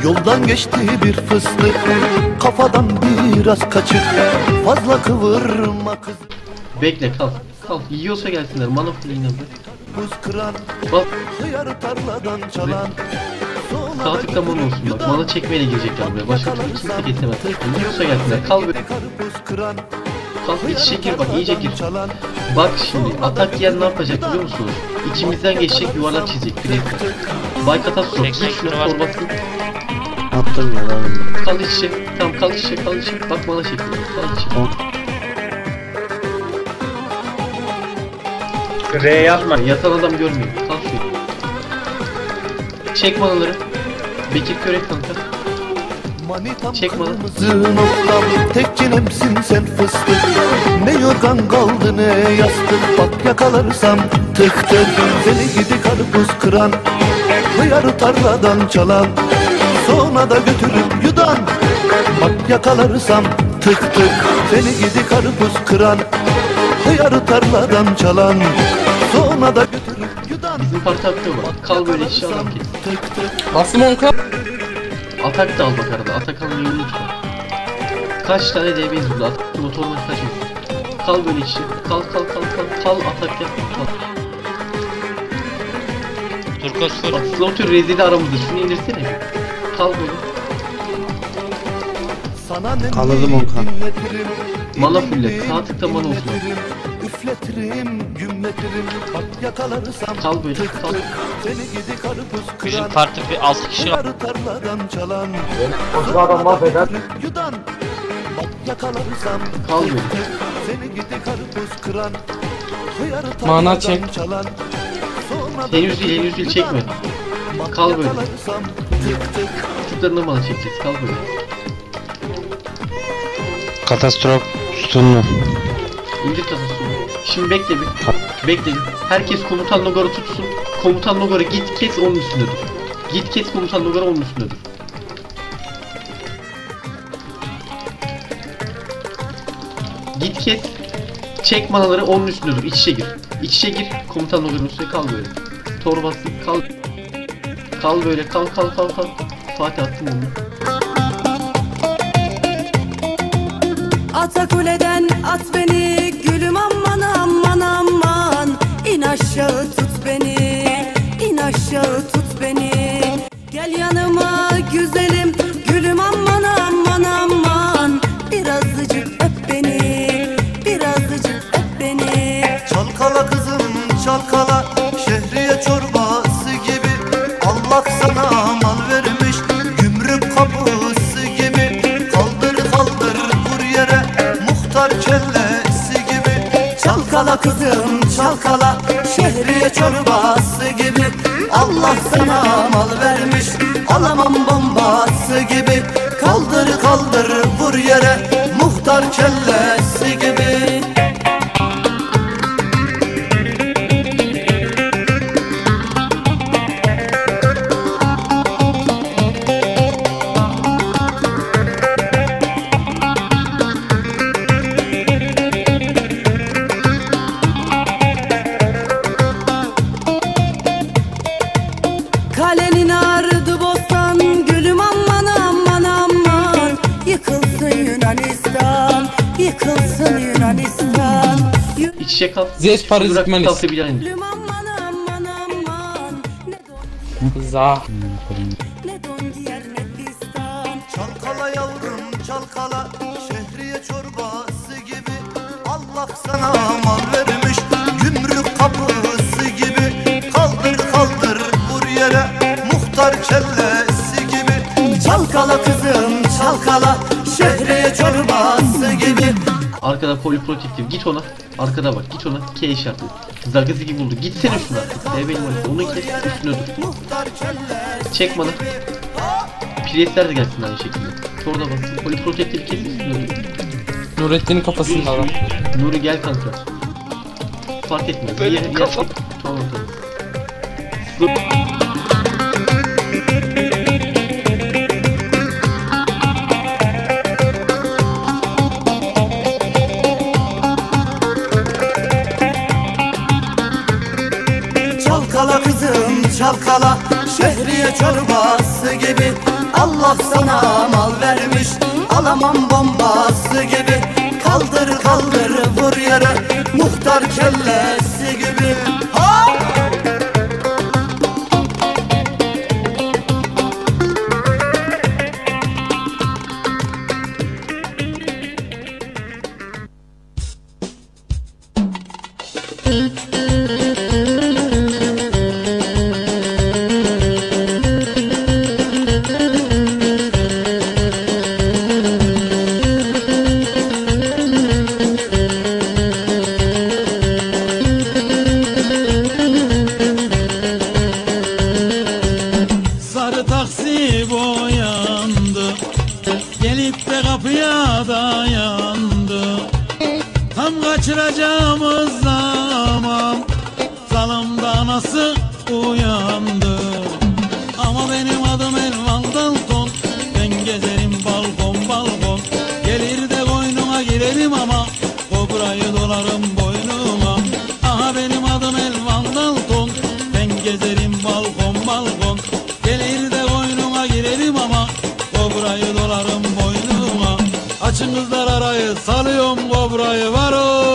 Yoldan geçti bir fıstık, kafadan biraz kaçık, fazla kıvırma kız. Bekle, kal. Kal. Yiyorsa gelsinler. Mana fulleyine bırak. Buz kıran, Bak. hıyar tarladan çalan. Sağ tıklaman olsun bak. Mana çekmeyle girecekler buraya. Başka türlü kimse geçemez. Yiyorsa gelsinler. Kal böyle. Kal, içe gir bak, iyice gir. Bak şimdi, atak yiyen ne yapacak biliyor musunuz? İçimizden geçecek, yuvarlak çizecek. Direkt. Baykatas sok. Git şuna torbasın. Attım ya lan. Kal içe. Tamam, kal içe, kal içe. Bak mana çekti. Kal içe. R yapma. Yatan adam görmüyor. Kal şuraya. Çek manaları. Bekir Körek kanka. Çek mana. Tek çilemsin sen fıstık. Ne yorgan kaldı ne yastık. Bak yakalarsam tık tık. Seni gidi karpuz kıran, hıyarı tarladan çalan, sonra da götürüp yudan. Bak yakalarsam tık tık. Seni gidi karpuz kıran, hıyarı tarladan çalan, sonra da götürüp yudan. Bizim parti akıyor bak. Kal böyle işi adam kes. Tık tık. Bastım 10k. Atak da al bak arada. Atak almayı unutma. Kaç tane DB'yiz burada? Atak motoruna kaçma. Kal böyle işi. Kal. Kal atak yap. Kal. Turkos full. Bak Slaughter rezili aramızda. Şunu indirsene bir. Kal böyle. Anladım Onkan. Mana fulle. Sağ tıkla mana olsun. Üfletirim, gümletirim, bak yakalarsam. Kal böyle. Kal. Seni gidi karpuz Bizim kıran, parti bir 6 kişi var. hıyarı tarladan çalan, Boşlu adam mahveder. yudan. Bak yakalarsam. Kal böyle. Seni gidi karpuz kıran, hıyarı Mana tarladan çek. çalan, sonra da Henüz değil çekme. bak Kal böyle. yakalarsam tık tık. Küçüklerine mana çekeceğiz. Kal böyle. Katastrof sütunlu. İndir kafasını. Şimdi bekle bir. Bekle bir. Herkes komutan Nogar'ı tutsun. Komutan Nogar'ı git kes onun üstünde dur. Git kes komutan Nogar'ı onun üstünde dur. Git kes. Çek manaları onun üstünde dur. İç içe gir. İç içe gir. Komutan Nogar'ın üstüne kal böyle. Torbası kal. Kal böyle. Kal. Fatih attım onu. Atakule'den at beni gülüm aman aman aman. İn aşağı tut beni, in aşağı tut beni. Gel yanıma güzelim gülüm aman aman aman. Birazcık öp beni, birazcık öp beni. Çalkala kızım çalkala, şehriye çorbası gibi. Allah sana mal vermiş, gümrük kapısı gibi. Kaldır kaldır vur yere, muhtar kellesi gibi. Çalkala kızım çalkala, şehriye çorbası gibi. Allah sana mal vermiş, alamam bombası gibi. Kaldır kaldır vur yere, muhtar kellesi gibi. Kalenin ardı bostan gülüm aman aman aman. Yıkılsın Yunanistan, yıkılsın Yunanistan. İç içe kal. Zes parazit Bırak manis. kalsa bile aynı. Gülüm aman aman aman. Ne Zah. don giyer ne fistan. Çalkala yavrum çalkala, şehriye çorbası gibi. Allah sana mal vermiş, gümrük kapısı gibi. Kaldır kaldır vur yere, muhtar kellesi gibi. Çalkala kızım çalkala, şehriye çorbası gibi. Arkada poliprotektif git ona. Arkada bak git ona. K işareti. Zagazı gibi buldu. Gitsene şuna artık. Benim orası. Onu kes üstüne dur. Muhtar kellesi Çek bana. Priestler de gelsin aynı şekilde. Sonra da baksın. Poliprotektifi kes üstüne dur. Nurettin'in kafasında adam. Nuri gel kanka. Fark etmez. Benim kafam. Tamam. Çalkala kızım çalkala, şehriye çorbası gibi. Allah sana mal vermiş, alamam bombası gibi. Kaldır kaldır vur yere, muhtar kellesi gibi. Ha! Sarı taksi boyandı, gelip de kapıya dayandı. Tam kaçıracağımız zaman salımda nasıl uyandı. Ama benim adım Elvan Dalton, ben gezerim balkon balkon. Gelir de koynuma girerim ama kobrayı dolarım boynuma. Aha benim adım Elvan Dalton, ben gezerim balkon balkon. Gelir de koynuma girerim ama kobrayı dolarım boynuma. Açın kızlar arayı, salıyorum kobrayı varo.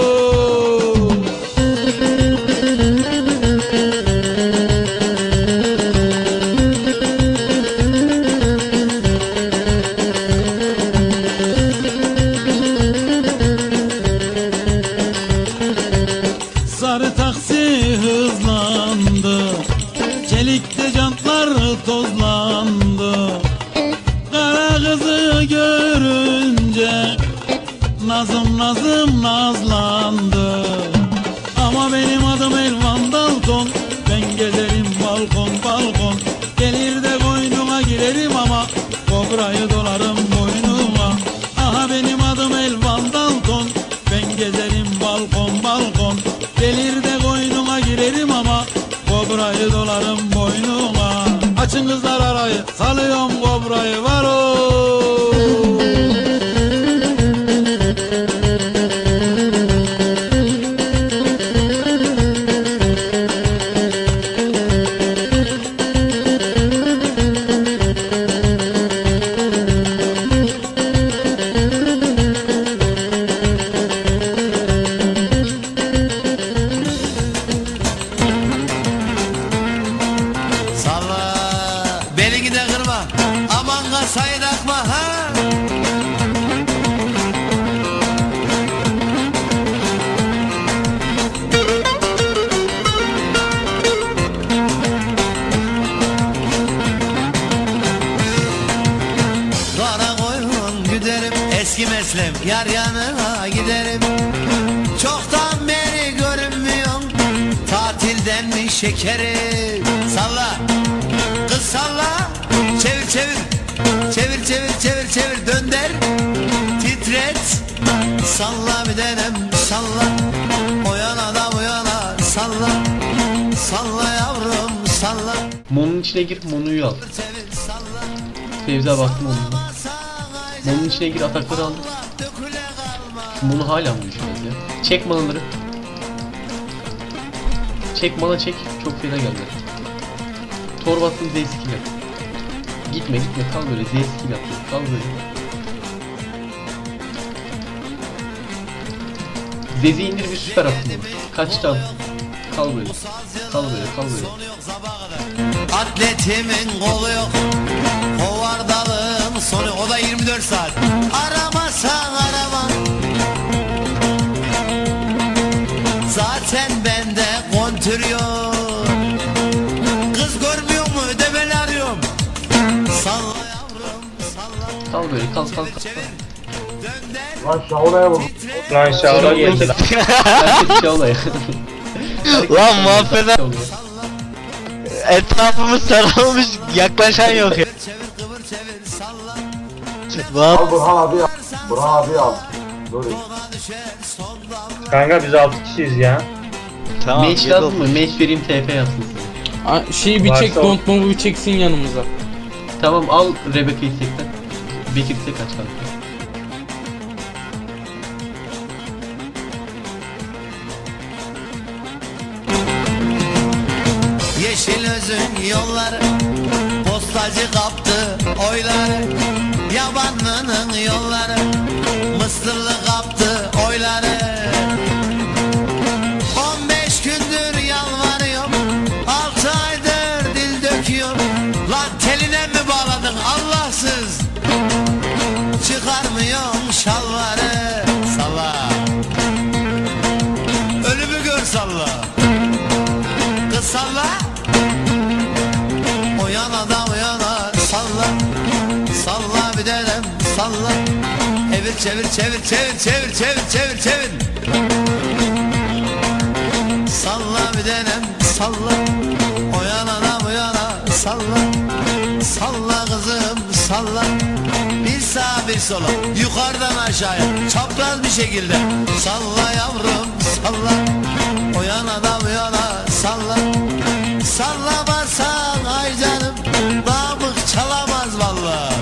Sarı taksi hızlandı, çelikte jantlar tozlandı. Kara kızı görünce nazım nazım nazlandı. Ama benim adım Elvan Dalton, ben gezerim balkon balkon. Gelir de koynuma girerim ama kobrayı dolarım boynuma. Aha benim adım Elvan Dalton, ben gezerim balkon balkon. Gelir de koynuma girerim ama kobrayı dolarım boynuma. Açın kızlar arayı, salıyorum kobrayı varo. Salla belini de kırma, aman kasayı takma ha. Dara koyun güderim, eski meslem yar yanına giderim. Çoktan beri görünmüyorsun, tatilden mi şekerim? Salla, kız salla, çevir çevir, çevir çevir çevir çevir, dönder, titret. Salla bir denem, salla, o yana da bu yana, salla, salla yavrum, salla. Monun içine gir, Monu'yu al. Çevir salla, Fevzi abi baktım Monu'na. Monun içine gir, atakları al. döküle kalma. Monu hala mı düşmez ya? Çek manaları. Çek mana çek. Çok fena geldi. Torbatsın Z skill yap. Gitme gitme, kal böyle, Z skill yap. Kal böyle. Zezi indir, bir süper attın. Kaçtan? Kal böyle. Kal böyle, kal böyle. Atletimin kolu yok, hovardalığın sonu, o da 24 saat. Aramasan arama, zaten bende kontür yok. Kız görmüyor mu, ödemeli arıyorum. Salla yavrum, salla. Kal böyle, kal kal kal. Lan Şaola'ya vur. Lan Şaola geldi lan. Herkes Şaola ya. Lan muhabbet etrafımız sarılmış, yaklaşan yok ya. Çevir kıvır çevir, salla. Al Burhan abi al. Burhan abi al. Dur. Yola düşer sondan. Kanka biz 6 kişiyiz ya. Tamam. Mage lazım mı? Mage vereyim, TP yapsın sana. Şeyi bir çek, Don't Move'u çeksin yanımıza. Tamam, al Rebecca'yı tekten. Bekir tek aç kanka. Yeşil özün yolları postacı kaptı. oyları, yabanlının yolları, mısırlı kaptı oyları. 15 gündür yalvarıyorum, 6 aydır dil döküyorum. Lan teline mi bağladın Allahsız? Çıkarmıyorum şalvarı, salla. Ölümü gör salla. Kız salla. O yana da o yana salla. Salla bir denem salla. Evir çevir çevir çevir çevir çevir çevir çevir. Salla bir denem salla. O yana da bu yana salla. Salla kızım salla. Bir sağa bir sola, yukarıdan aşağıya, çapraz bir şekilde. Salla yavrum salla. O yana da bu yana salla. Sallamazsan ay canım, damık çalamaz vallahi.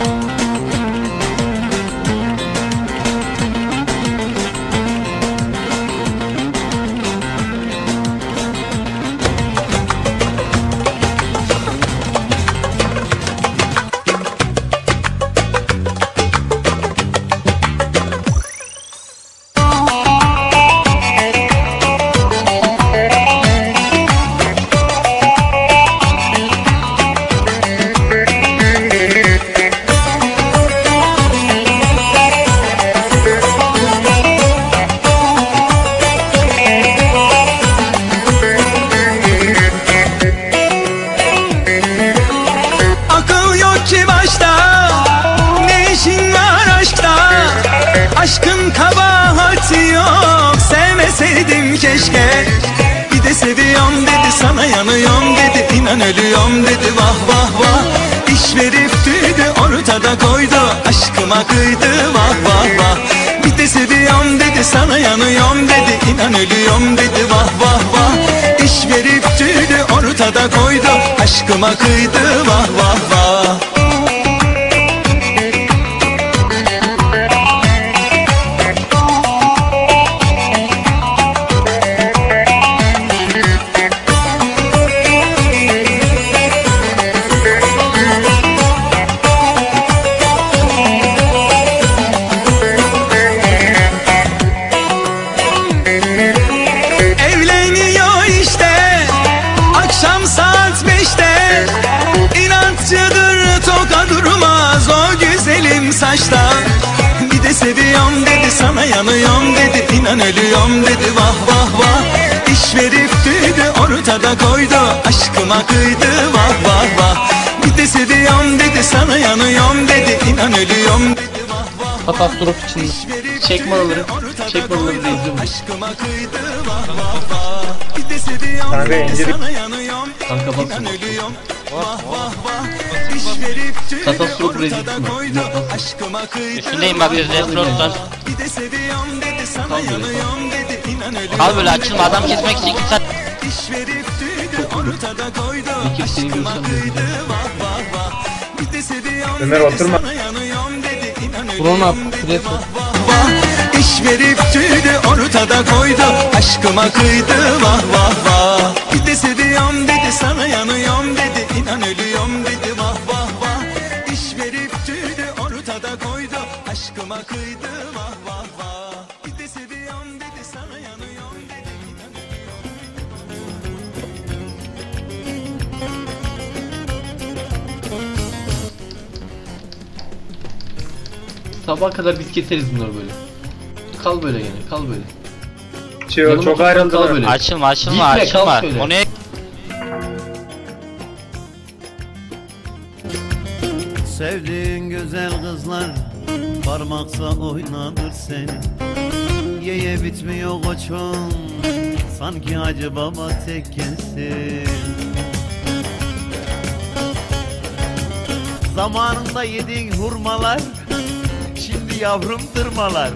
Aşkın kabahati yok, sevmeseydim keşke. Bir de seviyorum dedi, sana yanıyorum dedi, inan ölüyorum dedi, vah vah vah. İş verip tüydü, ortada koydu, aşkıma kıydı, vah vah vah. Bir de seviyorum dedi, sana yanıyorum dedi, inan ölüyorum dedi, vah vah vah. İş verip tüydü, ortada koydu, aşkıma kıydı, vah vah vah. Saçta. Bir de seviyorum dedi, sana yanıyorum dedi, inan ölüyorum dedi, vah vah vah. İş verip tüydü, ortada koydu, aşkıma kıydı, vah vah vah. Bir de seviyorum dedi, sana yanıyorum dedi, inan ölüyorum dedi, vah vah vah. Katastrof içinde. Çekmaları da izliyorum. Aşkıma kıydı, vah vah vah. Bir de seviyorum dedi, sana yanıyorum, kanka bak inan ölüyorum. Vah vah vah. İş verip tüydü, ortada koydu, aşkıma kıydı. Üstündeyim bak gözde frontlar. Bir de seviyorum dedi, sana yanıyorum dedi, inan ölüyorum. Al böyle açılma, adam kesmek için 2 saat. İş verip tüydü, ortada koydu, aşkıma kıydı, vah vah vah. Bir de seviyorum Ömer dedi, oturma. sana yanıyorum dedi, inan Buranı ölüyorum dedi, pres vah vah vah. İş verip tüydü, ortada koydu, aşkıma kıydı, vah vah vah. Bir de seviyorum dedi, sana yanıyorum dedi, inan ölüyorum dedi, vah vah vah. İş verip tüydü, ortada koydu, aşkıma kıydı, vah vah vah. Bir de seviyorum dedi, sana yanıyorum dedi, inan Sabaha kadar biz keseriz bunları böyle. Kal böyle yani, kal böyle. Çok Kal ayrıldılar. böyle. Açılma Gitme, açılma. kal şöyle. O ne? Sevdiğin güzel kızlar parmaksa oynanır seni. Yeye bitmiyor koçum, sanki Hacı Baba tekkesi. Zamanında yediğin hurmalar şimdi yavrum tırmalar.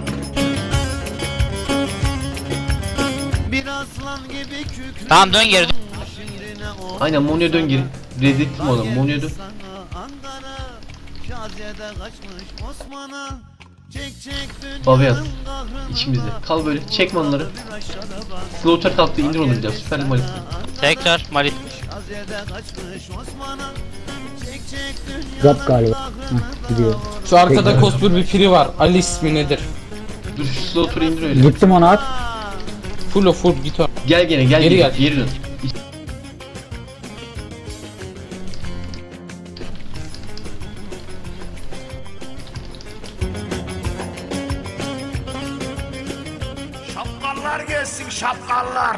Bir aslan gibi kükrü. Tamam dön geri. Aynen Monyo dön geri. Reddettim oğlum, Monyo dön. Babayan içimizde. Kal böyle. Çek manları. Slaughter kalktı, indir onu bir daha. Süper Malit. Tekrar Malit. Drop galiba. Gidiyor. Şu arkada kostur bir piri var. Ali ismi nedir? Dur şu sloturu indir öyle. Gittim ona at. Full git. Gel gene gel. Geri gel. Geri dön. Şapkallar gelsin şapkallar.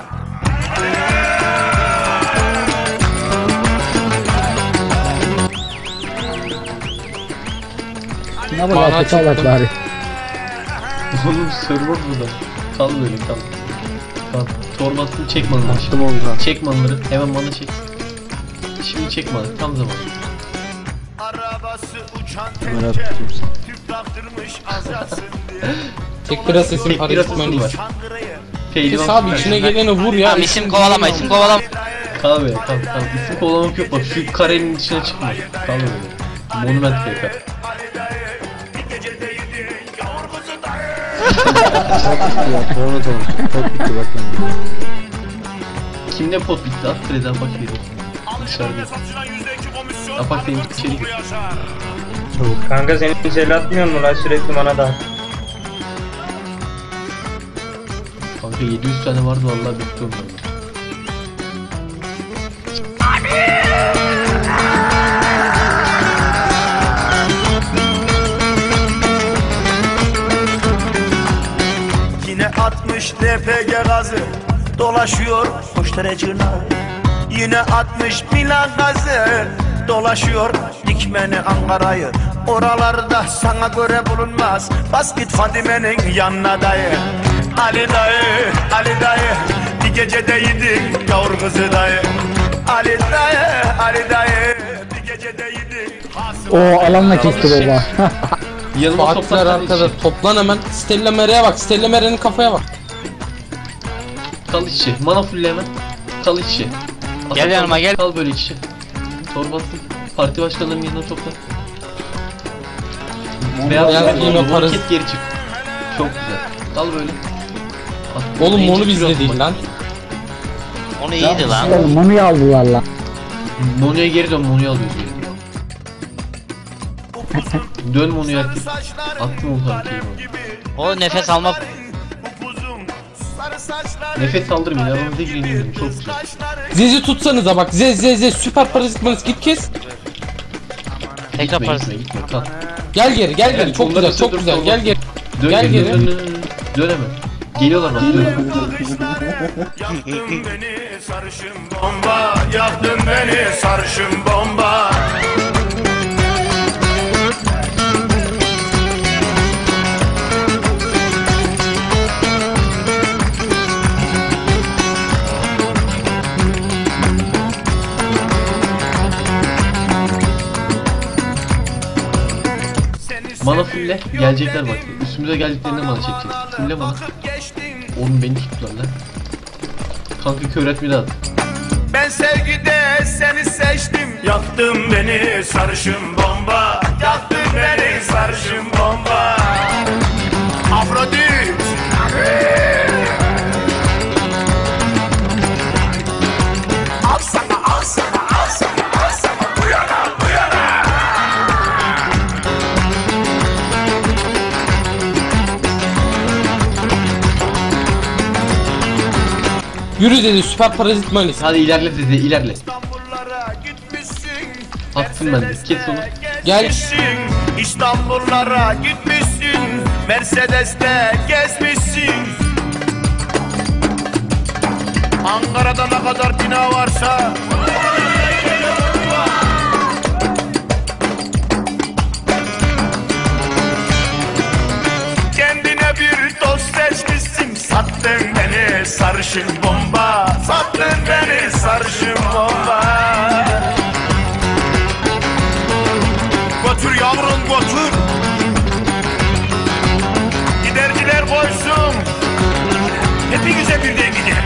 Ne bu ya kaçarlar bari. Oğlum server burada. Kal böyle kal. Kal. Torbasını çek manları. Attım oldu. Çek manları. Hemen manı çek. Şimdi çek manı. Tam zaman. Arabası uçan Merak teker. ettim. Tüp taktırmış azasın diye. Tek bir sesim Tek bir asasın parasitmanıyız. var. Çankırı'yı Pehlivan. Kes abi içine geleni vur ya. Tamam isim kovalama isim kovalama. Kal be kal. İsim kovalamak yok bak. Şu karenin içine çıkma. Kal böyle. Monument tekrar. Kimde pot bitti? At kreden bak yedi. Dışarıda. Apak benim içeri gir. Kanka senin içeri atmıyor mu lan sürekli bana da? Kanka 700 tane vardı vallahi bekliyorum ben. Yine atmış LPG gazı dolaşıyor koşturacına. Yine atmış Milan gazı dolaşıyor dikmeni Ankara'yı. Oralarda sana göre bulunmaz. Bas git Fadime'nin yanına dayı. Ali dayı, Ali dayı, bir gecede yedin gavur kızı dayı. Ali dayı, Ali dayı, bir gecede yedin. O alanla kesti baba. Yanıma Fatihler toplan arkada toplan hemen. Stella Mary'e bak. Stella Mary'nin kafaya bak. Kal içi. Mana fulle hemen. Kal içi. Gel yanıma, gel. Kal böyle içi. Torbası. Parti başkanlarının yanına topla. Beyaz Beyaz giyme parası. market geri çık. Çok güzel. Kal böyle. At. Oğlum Bence onu bizde kilo değil atmak. lan. Onu iyiydi lan. Oğlum onu aldılar lan. Mono'ya geri dön. Mono'yu alıyoruz geri. Dön Mono'ya artık. Attım o kadar kelime. O nefes alma. Nefes aldırmayın. Aramızda gireyim. Çok güzel. Zez'i tutsanıza bak. Zez süper parazitmanız git kes. Tekrar Gitme, parası. gitme. Kal. Gel geri Evet, çok bunları güzel çok dur, güzel dur, gel dur. geri. Dön Gel geri. geri. Dön hemen. Geliyorlar bak. Dön. Yaktın beni sarışın bomba, yaktın beni sarışın bomba. Mana fulle. Gelecekler bak. Üstümüze geldiklerinde mana çekeceğiz. Fulle mana. Oğlum beni tuttular lan. Kanka kör etmedi at. Ben sevgide seni seçtim. Yaktın beni sarışın bomba, yaktın beni sarışın bomba. Afrodit. Al sana, al sana, al sana, al sana. Bu yana, bu yana. Yürü dedi süper parazitmanız. Hadi ilerle dedi ilerle. İstanbullara gitmişsin. Attım ben de. Kes onu. Gel. İstanbullara gitmişsin. Mercedes'te gezmişsin. Ankara'da ne kadar bina varsa kendine bir dost seçmişsin. Sattın beni sarışın bomba, sattın beni sarışın bomba. Götür yavrum götür. Giderciler koysun. Hepinize birden gider.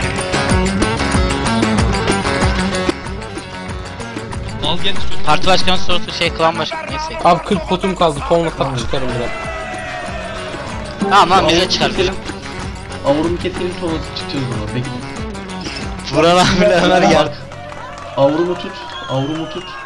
Parti başkanı sorusu klan başkanı neyse. Abi 40 potum kaldı. Tonla tak çıkarım biraz. Tamam lan bize çıkar. Avrumu keselim tonatı çıkacağız buna. Bekle. Vuran abiler gel. Avrumu tut. Avrumu tut.